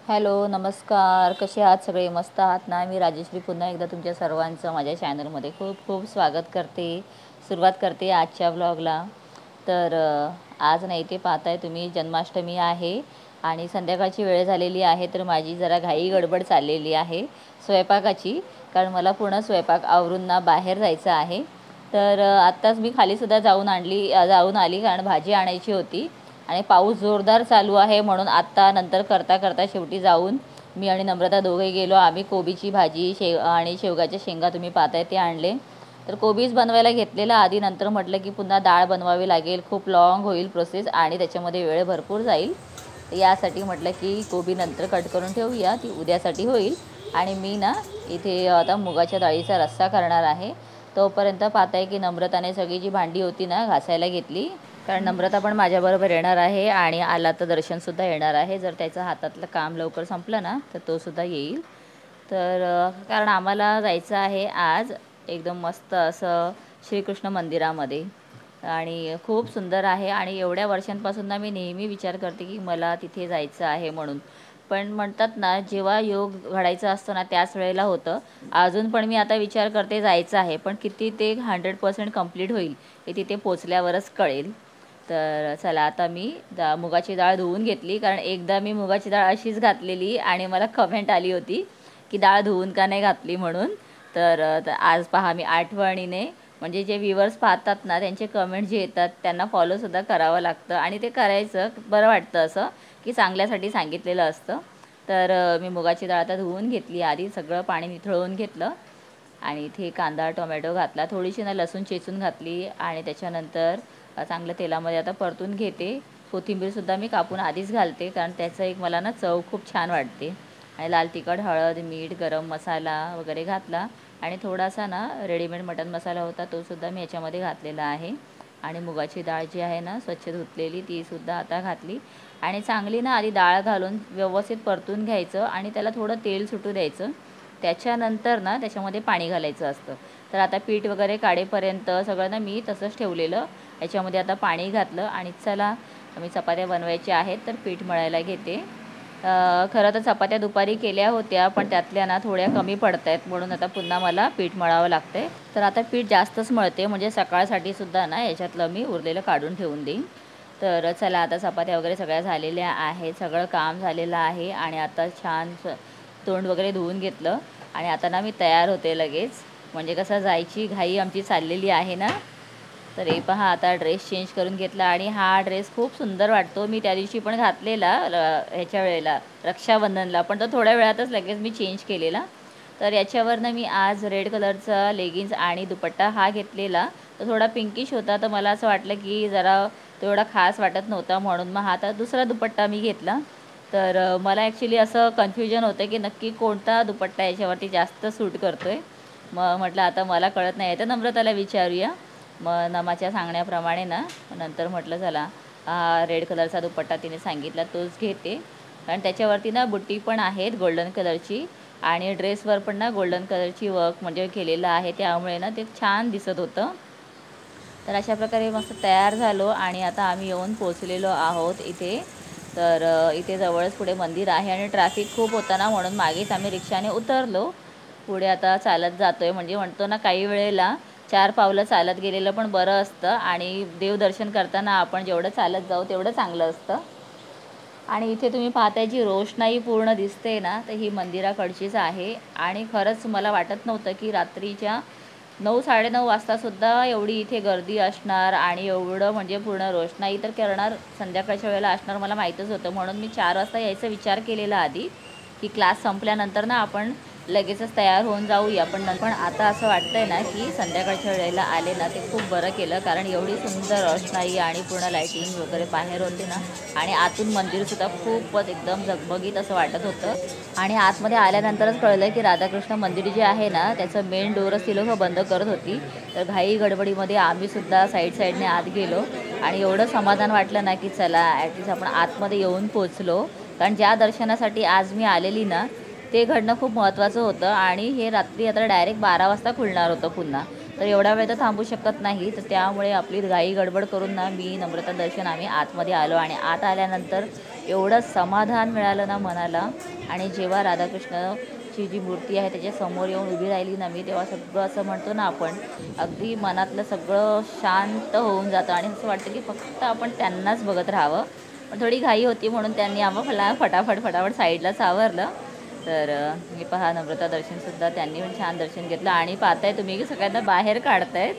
Hello, नमस्कार. कसे आहात सगळे? मस्त आहात ना? मी राजेश्री पुन्हा एकदा तुमच्या सर्वांचं माझ्या चॅनलमध्ये खूप खूप स्वागत करते. सुरुवात करते आजच्या व्लॉगला. तर आज नाही ते पाहताय तुम्ही, जन्माष्टमी आहे आणि संध्याकाळची वेळ झालेली आहे. तर माझी जरा घाई गडबड चाललेली आहे स्वयंपाकाची, कारण मला पूर्ण स्वयंपाक आवरून ना बाहेर जायचं आहे. तर आत्ताच मी खालीसुद्धा जाऊन आली, कारण भाजी आणायची होती आणि पाऊस जोरदार चालू आहे. म्हणून आत्ता नंतर करता करता शेवटी जाऊन मी आणि नम्रता दोघे गेलो. आम्ही कोबीची भाजी आणि शेवगाच्या शेंगा तुम्ही पाहताय ते आणले. तर कोबीज बनवायला घेतलेला आधी, नंतर म्हटलं की पुन्हा डाळ बनवावी लागेल, खूप लॉंग होईल प्रोसेस आणि त्याच्यामध्ये वेळ भरपूर जाईल. यासाठी म्हटलं की कोबी नंतर कट करून ठेवूया, ती उद्यासाठी होईल. आणि मी ना इथे आता मुगाच्या डाळीचा रस्सा करणार आहे. तोपर्यंत पाहताय की नम्रताने सगळी जी भांडी होती ना घासायला घेतली, कारण नम्रता पण माझ्याबरोबर येणार आहे आणि आला तर दर्शनसुद्धा येणार आहे. जर त्याचं हातातलं काम लवकर संपलं ना तर तोसुद्धा येईल. तर कारण आम्हाला जायचं आहे आज एकदम मस्त असं श्रीकृष्ण मंदिरामध्ये, आणि खूप सुंदर आहे. आणि एवढ्या वर्षांपासून ना मी नेहमी विचार करते की मला तिथे जायचं आहे म्हणून. पण म्हणतात ना, जेव्हा योग घडायचा असतो ना त्याच वेळेला होतं. अजून पण मी आता विचार करते जायचं आहे, पण किती ते 100% कंप्लीट होईल हे तिथे पोचल्यावरच कळेल. तर चला, आता मी मुगाची डाळ धुवून घेतली, कारण एकदा मी मुगाची डाळ अशीच घातलेली आणि मला कमेंट आली होती की डाळ धुवून का नाही घातली म्हणून. तर आज पहा मी आठवणीने, म्हणजे जे व्ह्यूवर्स पाहतात ना त्यांचे कमेंट जे येतात त्यांना फॉलोसुद्धा करावं लागतं आणि ते करायचं, बरं वाटतं असं की चांगल्यासाठी सांगितलेलं असतं. तर मी मुगाची डाळ आता धुवून घेतली, आधी सगळं पाणी निथळवून घेतलं आणि इथे कांदा टोमॅटो घातला, थोडीशी ना लसूण चेचून घातली आणि त्याच्यानंतर चांगलं तेलामध्ये आता परतून घेते. कोथिंबीरसुद्धा मी कापून आधीच घालते, कारण त्याचं एक मला ना चव खूप छान वाटते. आणि लाल तिखट, हळद, मीठ, गरम मसाला वगैरे घातला आणि थोडासा ना रेडीमेड मटण मसाला होता तोसुद्धा मी याच्यामध्ये घातलेला आहे. आणि मुगाची डाळ जी आहे ना स्वच्छ धुतलेली तीसुद्धा आता घातली आणि चांगली ना आधी डाळ घालून व्यवस्थित परतून घ्यायचं आणि त्याला थोडं तेल सुटू द्यायचं. त्याच्यानंतर ना त्याच्यामध्ये पाणी घालायचं असतं. तर आता पीठ वगैरे काढेपर्यंत सगळं ना मी तसंच ठेवलेलं. याच्यामध्ये आता पाणी घातलं आणि चला, मी चपात्या बनवायच्या आहेत तर पीठ मळायला घेते. खरं तर चपात्या दुपारी केल्या होत्या, पण त्यातल्या ना थोड्या कमी पडत आहेत, म्हणून आता पुन्हा मला पीठ मळावं लागतं आहे. तर आता पीठ जास्तच मळते, म्हणजे सकाळसाठी सुद्धा ना याच्यातलं मी उरलेलं काढून ठेवून देईन. तर चला, आता चपात्या वगैरे सगळ्या झालेल्या आहेत, सगळं काम झालेलं आहे आणि आता छान तोंड वगैरे धुवून घेतलं आणि आता ना मी तयार होते लगेच, म्हणजे कसं जायची घाई आमची चाललेली आहे ना. तर हे पहा, आता ड्रेस चेंज करून घेतला आणि हा ड्रेस खूप सुंदर वाटतो. मी त्या दिवशी पण घातलेला ह्याच्या वेळेला रक्षाबंधनला, पण तो थोड्या वेळातच लगेच मी चेंज केलेला. तर याच्यावरनं मी आज रेड कलरचा लेगिन्स आणि दुपट्टा हा घेतलेला. तो थोडा पिंकिश होता, तर मला असं वाटलं की जरा तो एवढा खास वाटत नव्हता, म्हणून मग हा आता दुसरा दुपट्टा मी घेतला. तर मला ॲक्च्युली असं कन्फ्युजन होतं की नक्की कोणता दुपट्टा याच्यावरती जास्त सूट करतो आहे. मग म्हटलं आता मला कळत नाही आहे तर नम्रताला विचारूया. मग नमाच्या सांगण्याप्रमाणे ना नंतर म्हटलं चला, रेड कलरचा दुपट्टा तिने सांगितला तोच घेते, कारण त्याच्यावरती ना बुट्टी पण आहेत गोल्डन कलरची आणि ड्रेसवर पण ना गोल्डन कलरची वर्क म्हणजे केलेलं आहे, त्यामुळे ना ते छान दिसत होतं. तर अशा प्रकारे मस्त तयार झालो आणि आता आम्ही येऊन पोचलेलो आहोत इथे. तर इथे जवळच पुढे मंदिर आहे आणि ट्रॅफिक खूप होता ना, म्हणून मागेच आम्ही रिक्षाने उतरलो. पुढे आता चालत जातो आहे, म्हणजे म्हणतो ना काही वेळेला 4 पावलं चालत गेलेलं पण बरं असतं आणि देवदर्शन करताना आपण जेवढं चालत जाऊ तेवढं चांगलं असतं. आणि इथे तुम्ही पाहताय जी रोषणाई पूर्ण दिसते ना, तर ही मंदिराकडचीच आहे. आणि खरंच मला वाटत नव्हतं की रात्रीच्या 9-9:30 वाजतासुद्धा एवढी इथे गर्दी असणार आणि एवढं म्हणजे पूर्ण रोषणाई तर करणार संध्याकाळच्या वेळेला असणार मला माहीतच होतं. म्हणून मी 4 वाजता यायचा विचार केलेला आधी, की क्लास संपल्यानंतर ना आपण लगेचच तयार होऊन जाऊया. पण आता असं वाटतं आहे ना की संध्याकाळच्या वेळेला आले ना ते खूप बरं केलं, कारण एवढी सुंदर रोषणाई आणि पूर्ण लाईटिंग वगैरे बाहेर होते ना, आणि आतून मंदिरसुद्धा खूपच एकदम झगमगीत असं वाटत होतं. आणि आतमध्ये आल्यानंतरच कळलं की राधाकृष्ण मंदिर जे आहे ना त्याचं मेन डोअरच ती लोकं बंद करत होती. तर घाई गडबडीमध्ये आम्हीसुद्धा साईडने आत गेलो आणि एवढं समाधान वाटलं ना की चला ॲटलिस्ट आपण आतमध्ये येऊन पोचलो. कारण ज्या दर्शनासाठी आज मी आलेली ना ते घडणं खूप महत्त्वाचं होतं आणि हे रात्री आता डायरेक्ट 12 वाजता खुलणार होतं पुन्हा. तर एवढा वेळ तर थांबू शकत नाही, तर त्यामुळे आपली घाई गडबड करून ना मी नम्रता दर्शन आम्ही आतमध्ये आलो आणि आत आल्यानंतर एवढं समाधान मिळालं ना मनाला. आणि जेव्हा राधाकृष्णाची जी मूर्ती आहे त्याच्या समोर येऊन उभी राहिली ना मी, तेव्हा सगळं असं म्हणतो ना आपण, अगदी मनातलं सगळं शांत होऊन जातं आणि असं वाटतं की फक्त आपण त्यांनाच बघत राहावं. पण थोडी घाई होती म्हणून त्यांनी आम्हाला फटाफट साईडला सावरलं. तर मी पहा नम्रता दर्शनसुद्धा त्यांनी पण छान दर्शन घेतलं. आणि पाहताय तुम्ही की सगळ्यांना बाहेर काढतायत.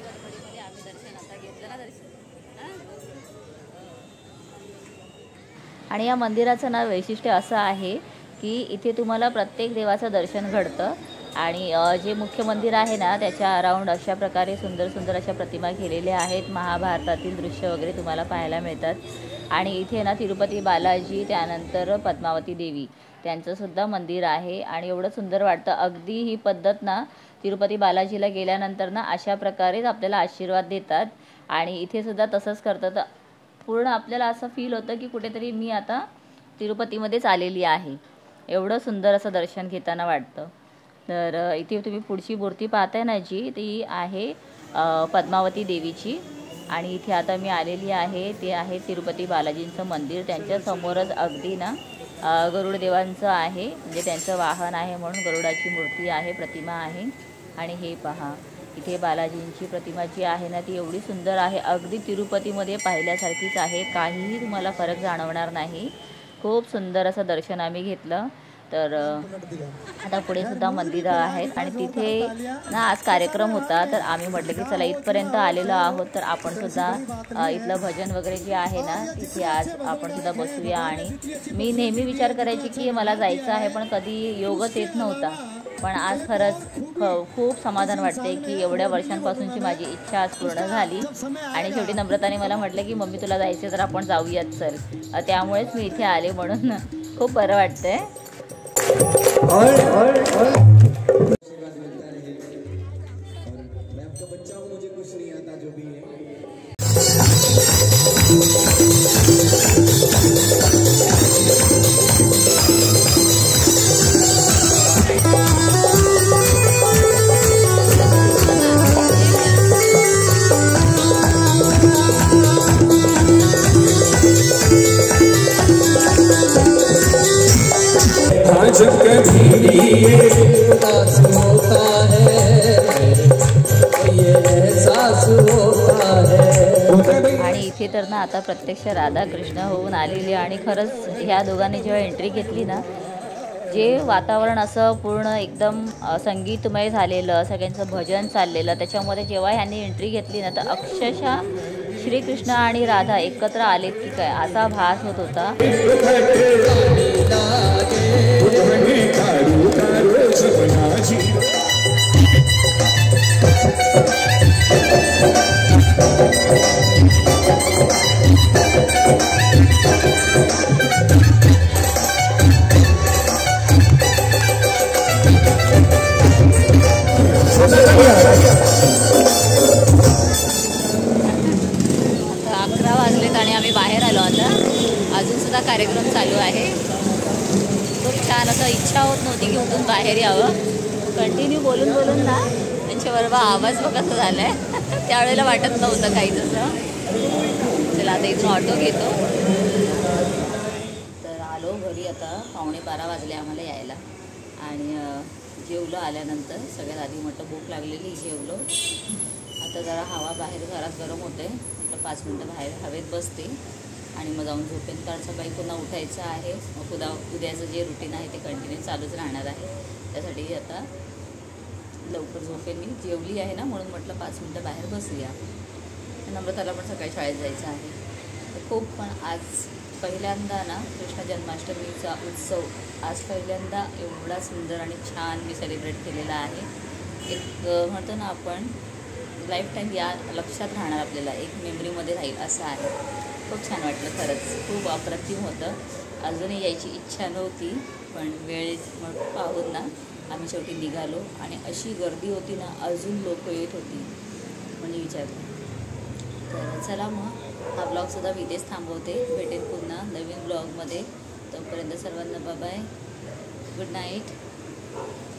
आणि या मंदिराचं ना वैशिष्ट्य असं आहे की इथे तुम्हाला प्रत्येक देवाचं दर्शन घडतं. आणि जे मुख्य मंदिर आहे ना त्याच्या अराउंड अशा प्रकारे सुंदर सुंदर अशा प्रतिमा केलेल्या आहेत. महाभारतातील दृश्य वगैरे तुम्हाला पाहायला मिळतात. आणि इथे ना तिरुपती बालाजी, त्यानंतर पद्मावती देवी त्यांचंसुद्धा मंदिर आहे. आणि एवढं सुंदर वाटतं. अगदी ही पद्धत ना तिरुपती बालाजीला गेल्यानंतर ना अशा प्रकारेच आपल्याला आशीर्वाद देतात. आणि इथे सुद्धा तसंच करतात. पूर्ण आपल्याला असं फील होतं की कुठेतरी मी आता तिरुपतीमध्येच आलेली आहे. एवढं सुंदर असं दर्शन घेताना वाटतं. तर इथे तुम्ही पुढची मूर्ती पाहताय ना जी, ती आहे पद्मावती देवीची. आणि इथे आता मी आलेली आहे, ते आहे तिरुपती बालाजींचं मंदिर. त्यांच्यासमोरच अगदी ना गरुड देवांचं आहे, म्हणजे त्यांचं वाहन आहे म्हणून गरुडाची मूर्ती आहे, प्रतिमा आहे. आणि हे पहा इथे बालाजींची प्रतिमा जी आहे ना ती एवढी सुंदर आहे, अगदी तिरुपतीमध्ये पाहिल्यासारखीच आहे. काहीही तुम्हाला फरक जाणवणार नाही. खूप सुंदर असं दर्शन आम्ही घेतलं. तर आता पुढे सुद्धा मंदिरं आहेत. आणि तिथे ना आज कार्यक्रम होता, तर आम्ही म्हटलं की चला इथपर्यंत आलेलो आहोत तर आपण सुद्धा इथलं भजन वगैरे जे आहे ना तिथे आज आपण सुद्धा बसूया. आणि मी नेहमी विचार करायची की मला जायचं आहे पण कधी योगच येत नव्हता. पण आज खरंच खूप समाधान वाटते की एवढ्या वर्षांपासूनची माझी इच्छा आज पूर्ण झाली. आणि शेवटी नम्रताने मला म्हटलं की मम्मी तुला जायचं तर आपण जाऊयात चल. त्यामुळेच मी इथे आले म्हणून खूप बरं वाटतंय. आणि इथे तर ना आता प्रत्यक्ष राधाकृष्ण होऊन आलेली. आणि खरंच ह्या दोघांनी जेव्हा एंट्री घेतली ना, जे वातावरण असं पूर्ण एकदम संगीतमय झालेलं, सगळ्यांचं भजन चाललेलं, त्याच्यामध्ये जेव्हा ह्यांनी एंट्री घेतली ना तर अक्षरशः श्रीकृष्ण आणि राधा एकत्र आलेत की काय असा भास होत होता. अजूनसुद्धा कार्यक्रम चालू आहे. खूप छान असं इच्छा होत नव्हती की उठून बाहेर यावं. कंटिन्यू बोलून बोलून ना त्यांच्याबरोबर आवाज बघ कसं झाला आहे. त्यावेळेला वाटत नव्हतं काही तसं. चला आता इथून ऑटो घेतो. तर आलो घरी. आता 11:15 वाजले आम्हाला यायला. आणि जेवलो आल्यानंतर. सगळ्यात आधी म्हटलं भूक लागलेली, जेवलो. आता जरा हवा बाहेर घरात गरम होते, म्हटलं 5 मिनटं बाहेर हवेत बसते आणि मग जाऊन झोपेन. कारण सकाळी पुन्हा उठायचं आहे. मग उद्याचं जे रुटीन आहे ते कंटिन्यू चालूच राहणार आहे. त्यासाठी आता लवकर झोपेन मी. जेवली आहे ना म्हणून म्हटलं 5 मिनटं बाहेर बसूया. नम्रताला पण सकाळी शाळेत जायचं आहे. तर खूप पण आज पहिल्यांदा ना कृष्ण जन्माष्टमीचा उत्सव आज पहिल्यांदा एवढा सुंदर आणि छान मी सेलिब्रेट केलेला आहे. एक म्हणतो ना आपण लाईफ टाईम या लक्षात राहणार आपल्याला, एक मेमरीमध्ये राहील असं आहे. खूप छान वाटलं खरंच. खूप अप्रतिम होतं. अजूनही यायची इच्छा नव्हती पण वेळ मग पाहून ना आम्ही शेवटी निघालो. आणि अशी गर्दी होती ना, अजून लोक येत होती म्हणजे विचारलं. तर चला मग हा ब्लॉगसुद्धा मी इथेच थांबवते. भेटेन पुन्हा नवीन ब्लॉगमध्ये. तोपर्यंत सर्वांना बाय बाय, गुड नाईट.